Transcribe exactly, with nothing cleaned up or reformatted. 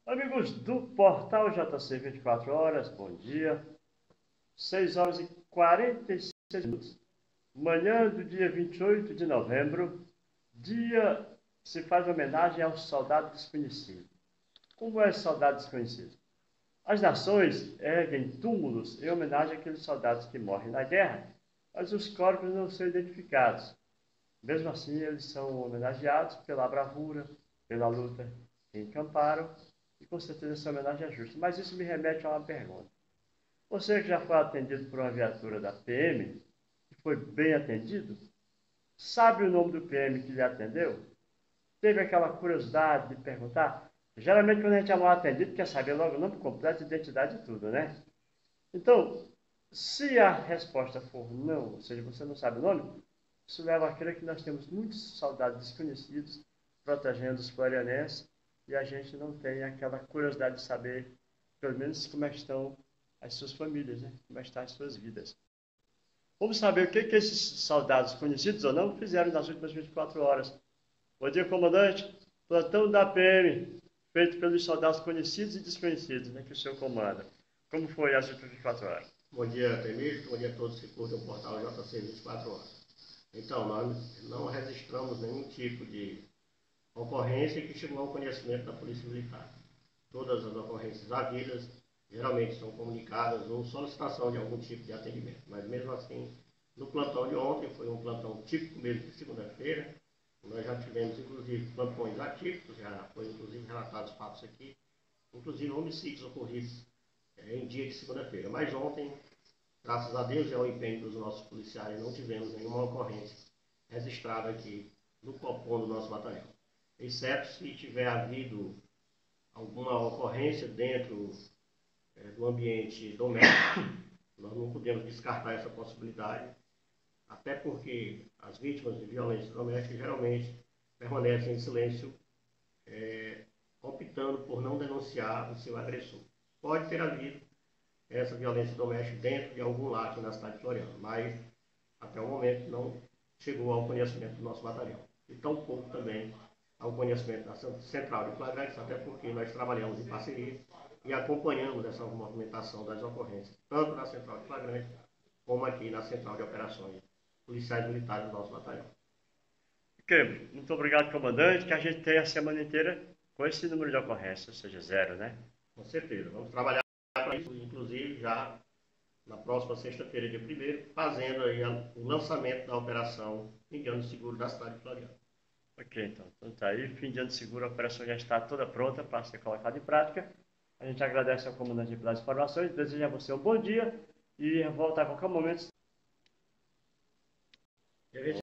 Amigos do Portal J C vinte e quatro horas, bom dia. seis horas e quarenta e seis minutos. Manhã do dia vinte e oito de novembro, dia se faz homenagem ao soldado desconhecido. Como é soldado desconhecido? As nações erguem túmulos em homenagem àqueles soldados que morrem na guerra, mas os corpos não são identificados. Mesmo assim, eles são homenageados pela bravura, pela luta que encamparam, e com certeza essa homenagem é justa. Mas isso me remete a uma pergunta. Você que já foi atendido por uma viatura da P M, que foi bem atendido, sabe o nome do P M que lhe atendeu? Teve aquela curiosidade de perguntar? Geralmente quando a gente é mal atendido, quer saber logo o nome completo, identidade e tudo, né? Então, se a resposta for não, ou seja, você não sabe o nome, isso leva a crer que nós temos muitos soldados desconhecidos protegendo os florianenses e a gente não tem aquela curiosidade de saber, pelo menos, como é que estão as suas famílias, né? Como é que estão as suas vidas. Vamos saber o que, que esses soldados, conhecidos ou não, fizeram nas últimas vinte e quatro horas. Bom dia, comandante. Plantão da P M, feito pelos soldados conhecidos e desconhecidos, né, que o senhor comanda. Como foi as últimas vinte e quatro horas? Bom dia, Temir. Bom dia a todos que curtem o portal J C vinte e quatro horas. Então, nós não registramos nenhum tipo de ocorrência que chegou ao conhecimento da Polícia Militar. Todas as ocorrências havidas geralmente são comunicadas ou solicitação de algum tipo de atendimento. Mas mesmo assim, no plantão de ontem, foi um plantão típico mesmo de segunda-feira. Nós já tivemos, inclusive, plantões atípicos, já foi inclusive relatados fatos aqui, inclusive homicídios ocorridos é, em dia de segunda-feira. Mas ontem, graças a Deus e ao empenho dos nossos policiais, não tivemos nenhuma ocorrência registrada aqui no Copom do nosso batalhão. Exceto se tiver havido alguma ocorrência dentro é, do ambiente doméstico, nós não podemos descartar essa possibilidade, até porque as vítimas de violência doméstica geralmente permanecem em silêncio, é, optando por não denunciar o seu agressor. Pode ter havido essa violência doméstica dentro de algum lar aqui na cidade de Floriano, mas até o momento não chegou ao conhecimento do nosso batalhão. E tampouco também ao conhecimento da Central de Flagrantes, até porque nós trabalhamos em parceria e acompanhamos essa movimentação das ocorrências, tanto na Central de Flagrantes como aqui na Central de Operações Policiais Militares do nosso batalhão. Ok, muito obrigado, comandante, que a gente tenha a semana inteira com esse número de ocorrências, ou seja, zero, né? Com certeza, vamos trabalhar para isso, inclusive já na próxima sexta-feira, dia primeiro, fazendo aí o lançamento da operação Fim de Ano Seguro da cidade de Floriano. Ok, então, então tá aí, fim de ano seguro, a operação já está toda pronta para ser colocada em prática. A gente agradece ao comandante pelas informações, deseja a você um bom dia e volta a qualquer momento.